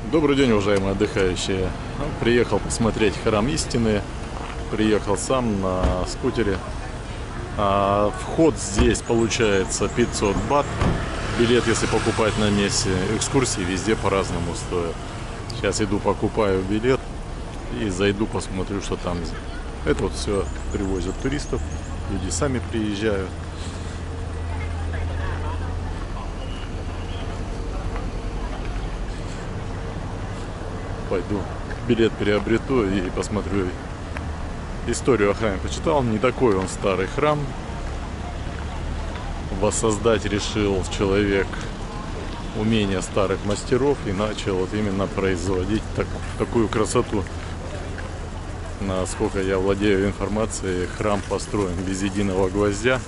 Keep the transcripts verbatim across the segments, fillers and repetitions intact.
Добрый день, уважаемые отдыхающие. Приехал посмотреть храм истины. Приехал сам на скутере. А, вход здесь получается пятьсот бат. Билет, если покупать на месте. Экскурсии везде по-разному стоят. Сейчас иду, покупаю билет и зайду, посмотрю, что там. Это вот все привозят туристов. Люди сами приезжают. Пойду билет приобрету и посмотрю историю о храме. Почитал, не такой он старый храм. Воссоздать решил человек умения старых мастеров и начал вот именно производить так, такую красоту. Насколько я владею информацией, храм построен без единого гвоздя.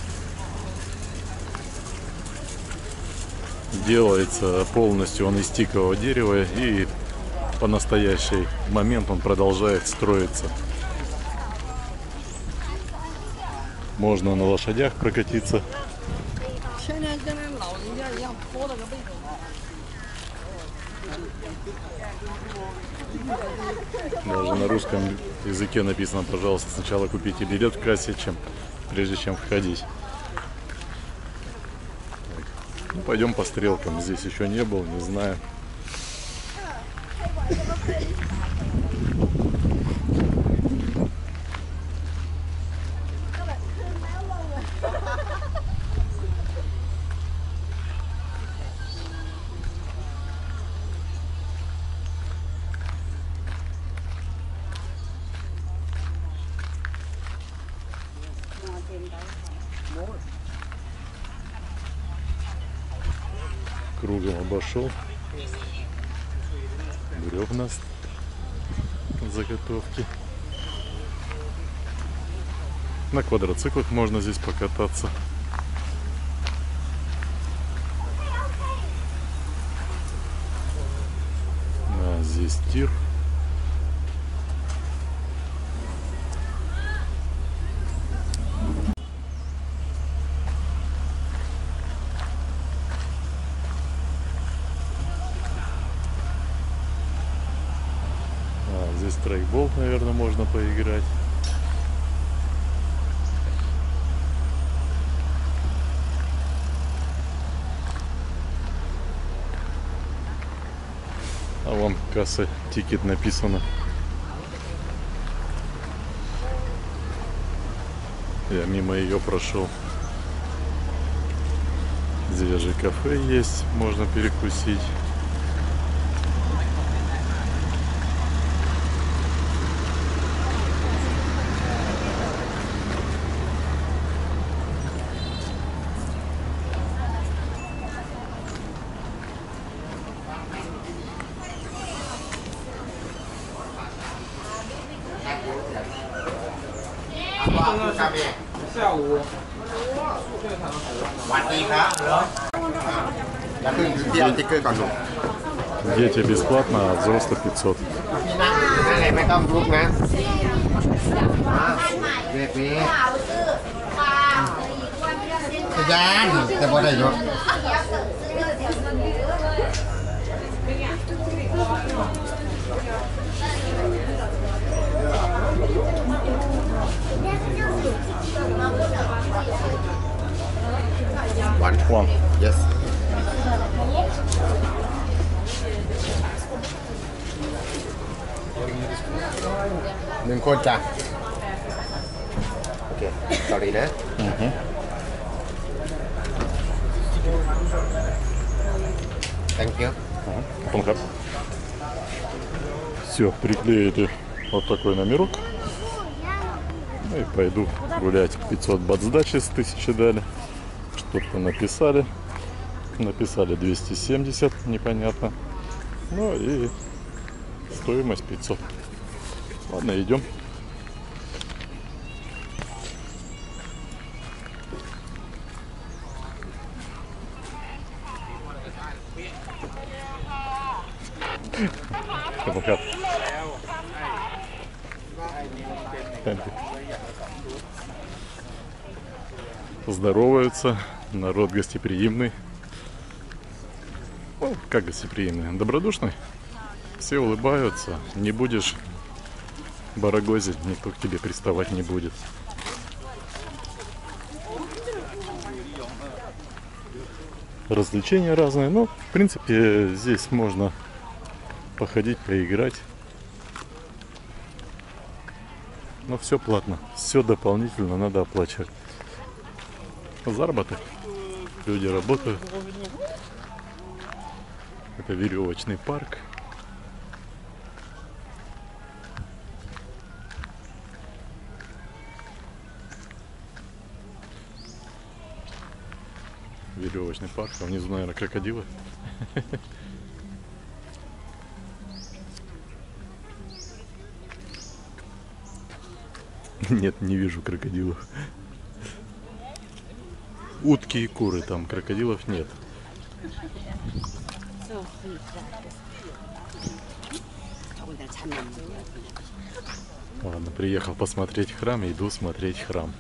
Делается полностью он из тикового дерева, и по настоящий момент он продолжает строиться. Можно на лошадях прокатиться. Даже на русском языке написано: пожалуйста, сначала купите билет в кассе, чем, прежде чем входить. Ну, пойдем по стрелкам. Здесь еще не был, не знаю. Кругом обошел. Бревна, заготовки. На квадроциклах можно здесь покататься. А здесь тир. Здесь трейкбол, наверное, можно поиграть. А вон касса, тикет написано. Я мимо ее прошел. Здесь же кафе есть, можно перекусить. Дети бесплатно, а взрослых пятьсот. One. One. Yes. หนึ่งคนจ้ะโอเค sorry นะ Угу. thank you. Ага. Все, приклеили вот такой номерок. Ну и пойду гулять. пятьсот бат сдачи с тысячи дали. Что-то написали. Написали двести семьдесят, непонятно. Ну и стоимость пятьсот. Ладно, идем. Пока. Здороваются, народ гостеприимный. Ну, как гостеприимный? Добродушный. Все улыбаются. Не будешь барагозить, никто к тебе приставать не будет. Развлечения разные. Ну, в принципе, здесь можно походить, поиграть. Но все платно. Все дополнительно надо оплачивать. Заработок. Люди работают. Это веревочный парк. Веревочный парк. А внизу, наверное, крокодилы. Нет, не вижу крокодилов. Утки и куры там, крокодилов нет. Ладно, приехал посмотреть храм, иду смотреть храм.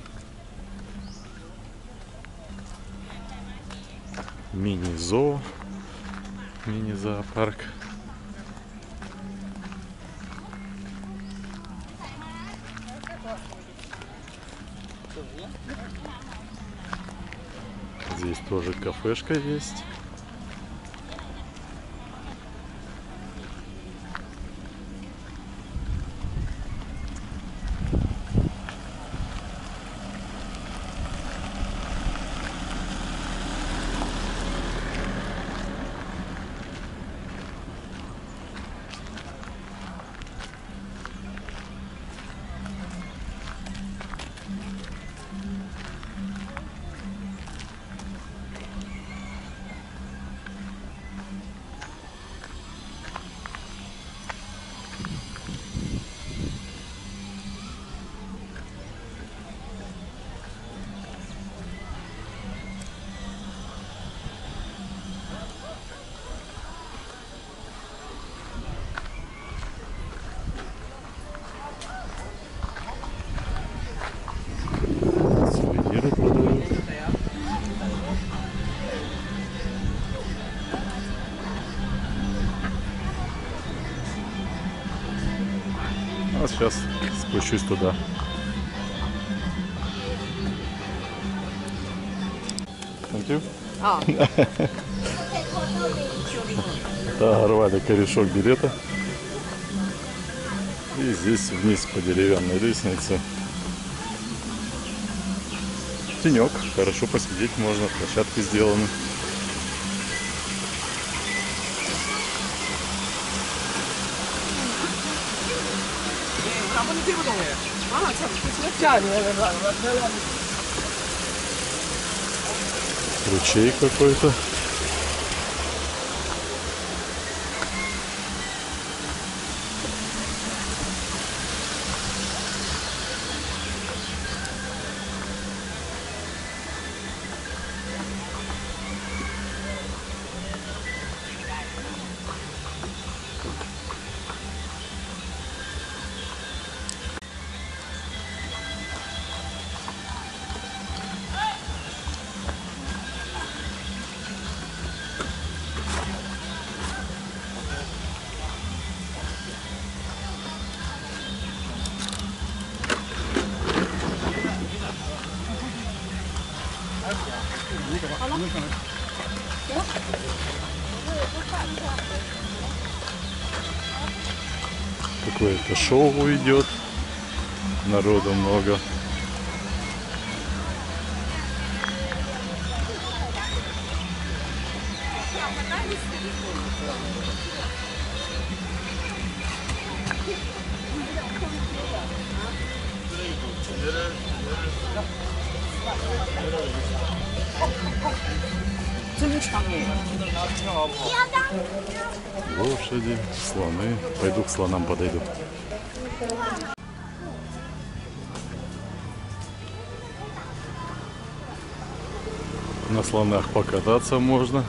Мини-зоо, мини-зоопарк. Здесь тоже кафешка есть. Сувениры продают. А сейчас спущусь туда. Thank you. А. Оторвали корешок билета. И здесь вниз по деревянной лестнице. Тенек. Хорошо посидеть можно. Площадки сделаны. Ручей какой-то. Какое-то шоу идет. Народу много. Лошади, слоны. Пойду к слонам подойду. На слонах покататься можно.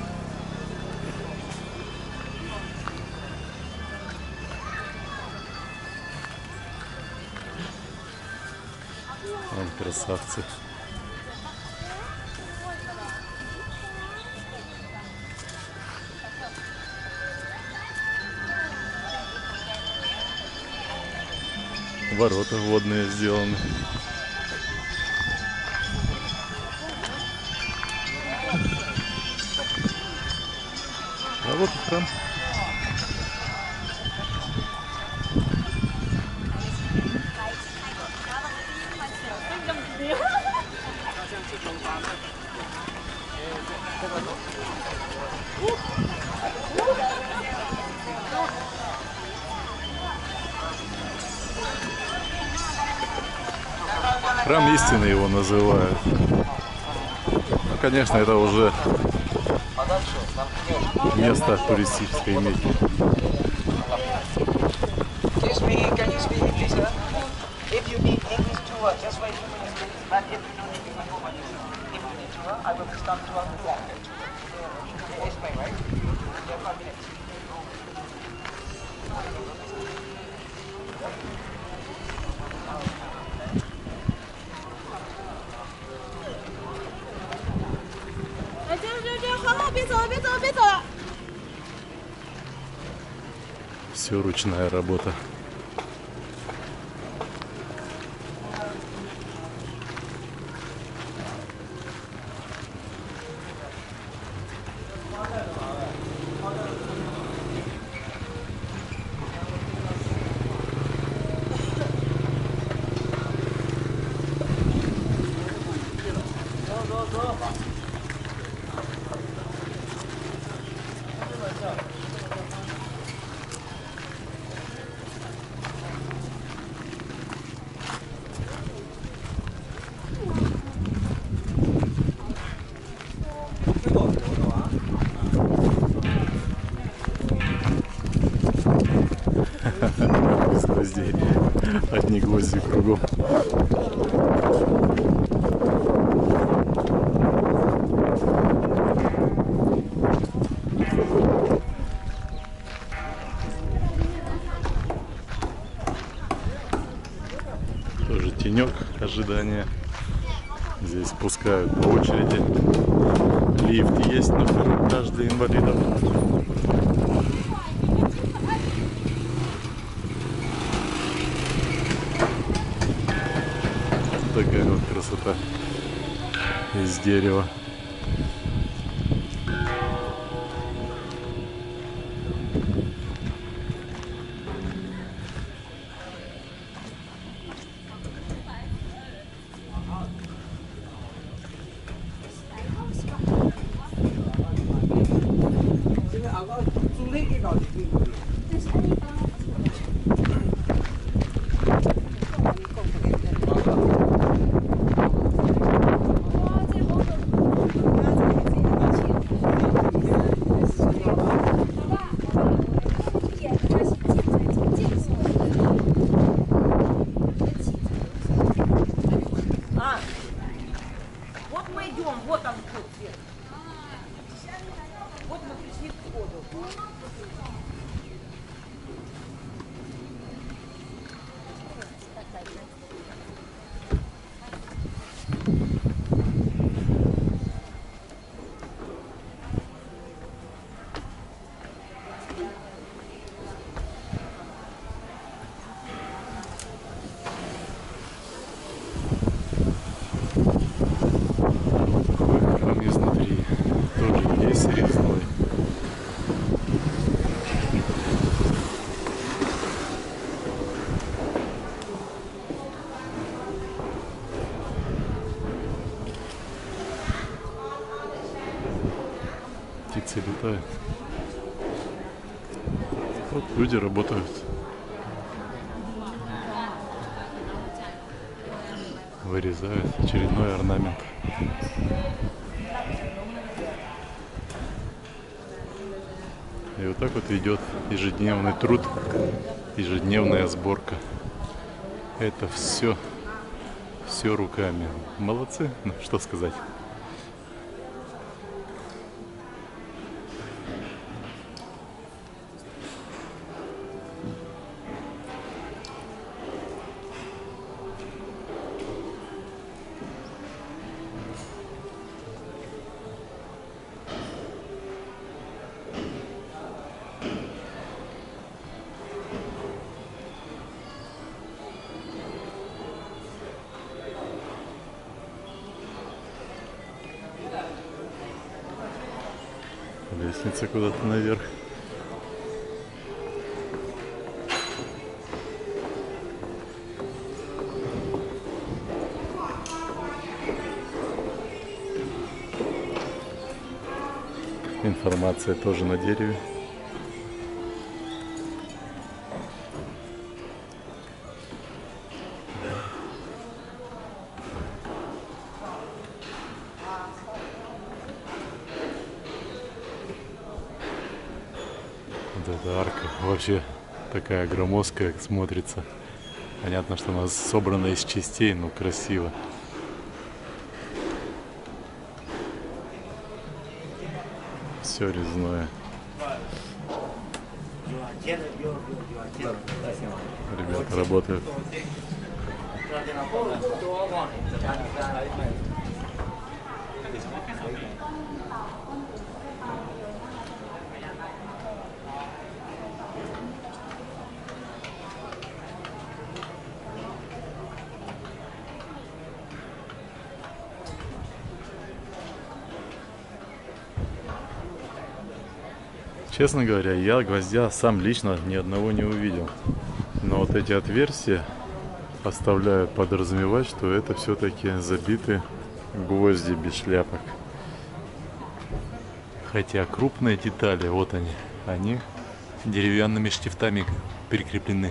Вон красавцы. Ворота водные сделаны. А вот и храм. Храм истины его называют. Ну, конечно, это уже место туристической мекки. Все ручная работа. Без гвоздей. Одни гвозди кругом. Тоже тенек ожидания. Здесь пускают по очереди. Лифт есть на второй этаж для инвалидов. Такая вот красота из дерева. Вот он вход сверху. Вот мы пришли к входу. Птицы летают. Вот люди работают. Вырезают очередной орнамент. И вот так вот идет ежедневный труд, ежедневная сборка. Это все, все руками. Молодцы, ну что сказать. лестница куда-то наверх. Информация тоже на дереве. Вот эта арка вообще такая громоздкая смотрится. Понятно, что она собрана из частей, но красиво. Все резное. Ребята работают. Честно говоря, я гвоздя сам лично ни одного не увидел. Но вот эти отверстия оставляют подразумевать, что это все-таки забиты гвозди без шляпок. Хотя крупные детали, вот они, они деревянными штифтами прикреплены.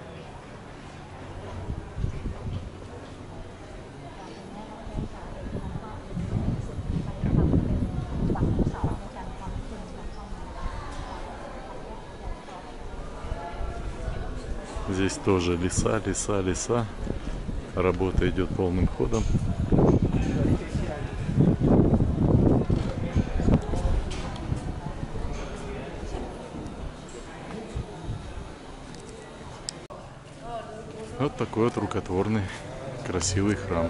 Здесь тоже леса, леса, леса. Работа идет полным ходом. Вот такой вот рукотворный, красивый храм.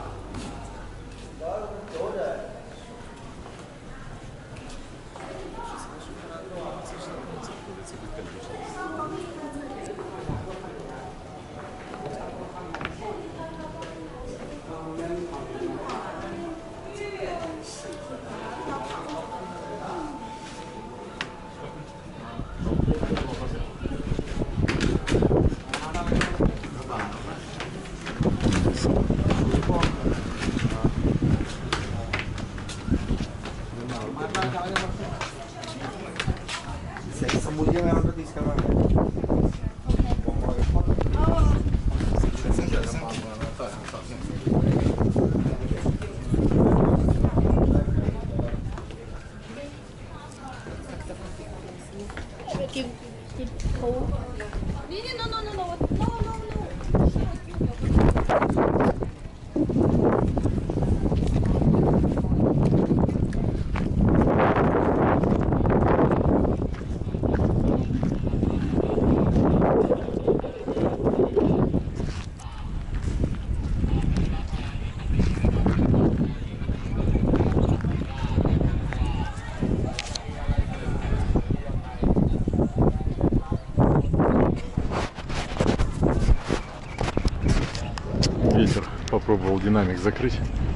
Ветер, попробовал динамик закрыть.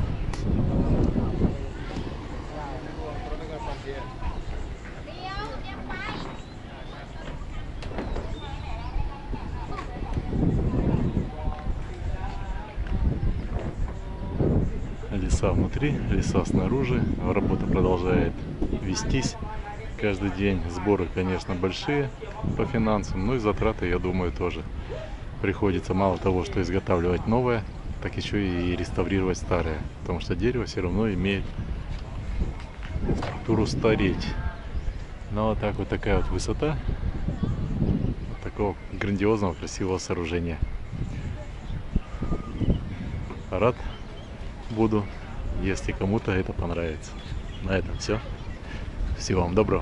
Леса внутри, леса снаружи. Работа продолжает вестись каждый день. Сборы, конечно, большие по финансам, но и затраты, я думаю, тоже. Приходится мало того, что изготавливать новое, так еще и реставрировать старое, потому что дерево все равно имеет структуру стареть. Но вот так вот такая вот высота вот такого грандиозного красивого сооружения. Рад буду, если кому-то это понравится. На этом все. Всего вам доброго.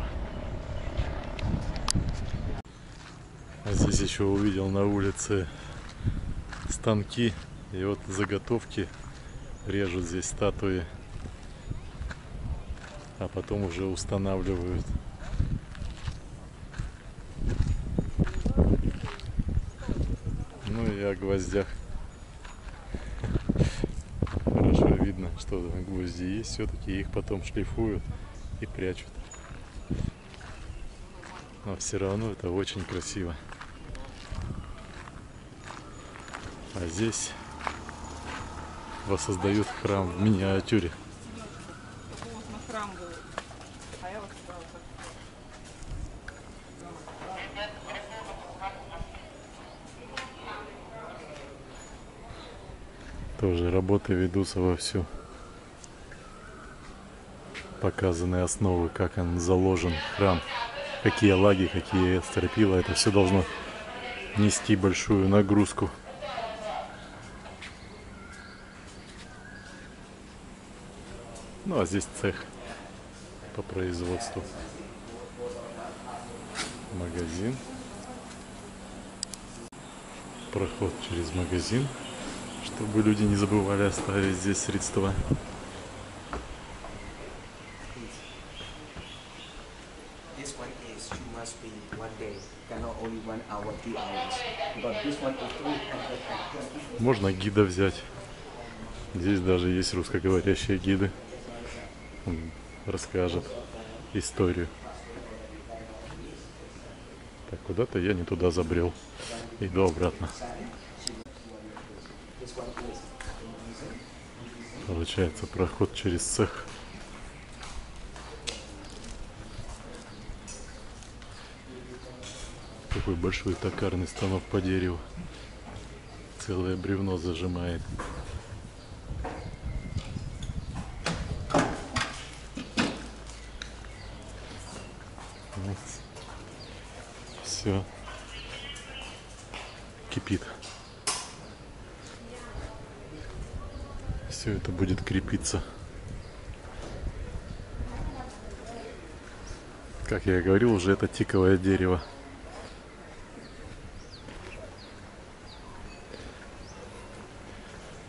А здесь еще увидел на улице станки, и вот заготовки режут здесь статуи, а потом уже устанавливают. Ну и о гвоздях. Хорошо видно, что гвозди есть, все-таки их потом шлифуют и прячут. Но все равно это очень красиво. А здесь воссоздают храм в миниатюре. Такой вот на храм был. А я вот сюда вот так. Тоже работы ведутся вовсю. Показаны основы, как он заложен, храм. Какие лаги, какие стропила. Это все должно нести большую нагрузку. Ну а здесь цех по производству. Магазин. Проход через магазин, чтобы люди не забывали оставить здесь средства. This one is you must be one day, cannot only one hour, two hours. But this one is three hundred twenty. Можно гида взять. Здесь даже есть русскоговорящие гиды. Он расскажет историю. Так, куда-то я не туда забрел. Иду обратно. Получается проход через цех. Такой большой токарный станок по дереву. Целое бревно зажимает. Вот. Все кипит. Все это будет крепиться. Как я и говорил, уже это тиковое дерево.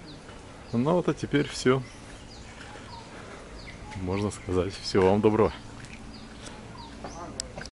Ну вот, а теперь все. Можно сказать, всего вам доброго.